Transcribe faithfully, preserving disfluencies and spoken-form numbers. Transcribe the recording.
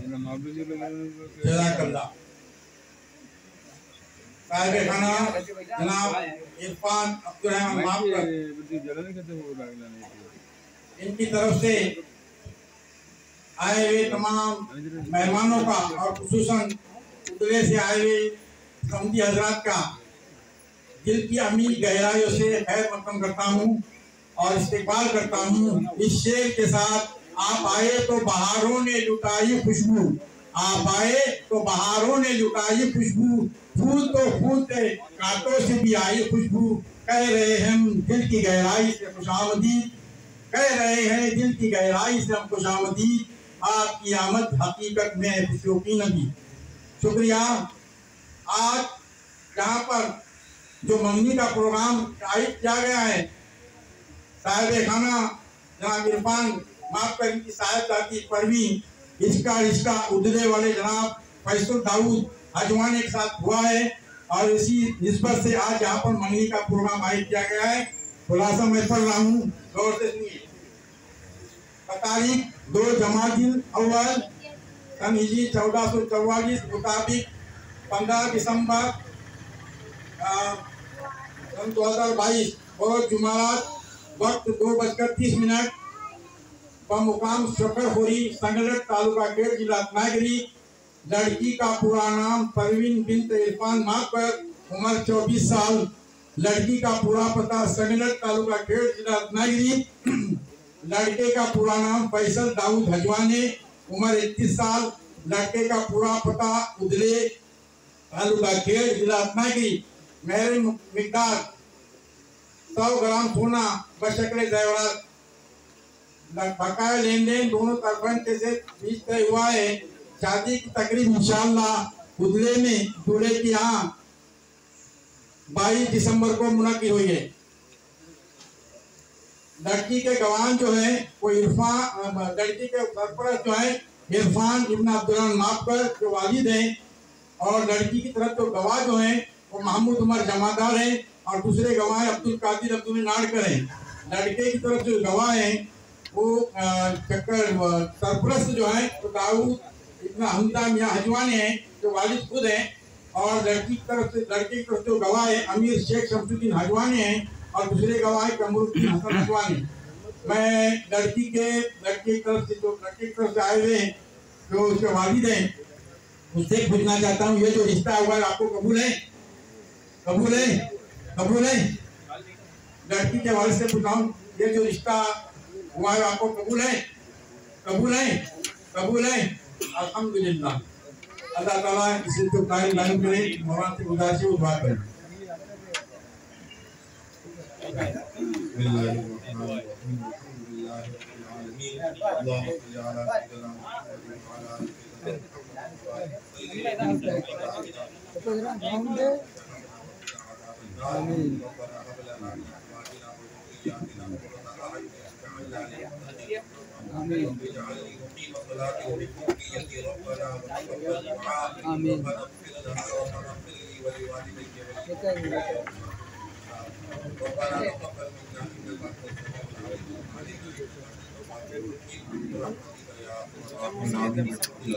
जज़ाकल्लाह। साहिब खाना जनाब इरफान अब्दुर्रहमान माफकर, इनकी तरफ से आए हुए तमाम मेहमानों का और खुसूसन उतले से आए हुए सऊदी हजरात का दिल की अमीर गहराइयों से खैर मकदम करता हूँ और इस्तेकबाल करता हूँ। इस शेर के साथ, आप आए तो बहारों ने लुटाई खुशबू, आप आए तो बहारों ने लुटाई खुशबू, फूल तो फूल थे कांटों से भी आई खुशबू, कह रहे हैं हम दिल की गहराई से खुशामदीद, कह रहे हैं दिल की गहराई से हम खुशामदीद, आपकी आमद हकीकत में खुशियों की नबी। शुक्रिया। आज यहाँ पर जो मंगनी का प्रोग्राम आयोजित किया गया है, साहिब खाना जनाब इरफान माफकर की साहिबजादी परवीन, इसका रिश्ता उदले वाले जनाब फैसल दाऊद हजवानी के साथ हुआ है और इसी निस्बत से आज यहाँ पर मंगनी का प्रोग्राम आयोजित किया गया है। खुलासा मैं पढ़ रहा हूँ, गौर से सुनिए। तारीख दो जमादिल अव्वल सन हिजरी चौदह सौ चौवालीस मुताबिक पंद्रह दिसंबर सन दो हजार बाईस और जुमात वक्त दो बजकर तीस मिनट बमुकाम शक्करखोरी संगलट तालुका केर जिला रत्नागिरी। लड़की का पूरा नाम परवीन बिन्त इरफान माफकर, उम्र चौबीस साल। लड़की का पूरा पता संगलट तालुका केर जिला रत्नागिरी। लड़के का पूरा नाम फैसल दाऊद हजवानी, उम्र इक्कीस साल। लड़के का पूरा पता उदले तालुका केर जिला रत्नागिरी। मेहर मिकदार सौ ग्राम सोना बशक्ल जेवरात। बकाया लेन देन दोनों तरफन के से बीच तय हुआ है। शादी की तकरीब इंशाअल्लाह उदले में दूल्हे की यहाँ बाईस दिसंबर को मुनक्किद हुई है। लड़की के गवाह जो है वो इरफान, लड़की के सरपरस्त जो है इरफान इब्न अब्दुर्रहमान माफकर जो वालिद हैं, और लड़की की तरफ जो गवाह जो है वो महमूद उमर जमादार है और दूसरे गवाह अब्दुल कादिर अब्दुल नाड़कर है। लड़के की तरफ जो गवाह है वो चक्कर सरपरस्त जो है तो दाऊद इब्न हमदा मियां हजवानी है जो वालिद खुद है, और लड़की की तरफ से लड़के की तरफ जो गवाह है अमीर शेख शमसुद्दीन हजवानी है और दूसरे गवाह कमरुद्दीन हसन हजवानी। मैं लड़की के लड़की की तरफ से जो लड़की की तरफ से आए हुए हैं जो उसके वालिद हैं उससे पूछना चाहता हूँ, ये जो रिश्ता हुआ है आपको कबूल है? कबूल है? कबूल है? लड़की के वालिद से पूछा हूँ, ये जो रिश्ता हुआ है आपको कबूल है? कबूल है? कबूल है? अल्हम्दुलिल्लाह। अल्लाह ताला इसे तो कायम दायम करे, मौला से गुजारिश है दुआ करें। आमीन।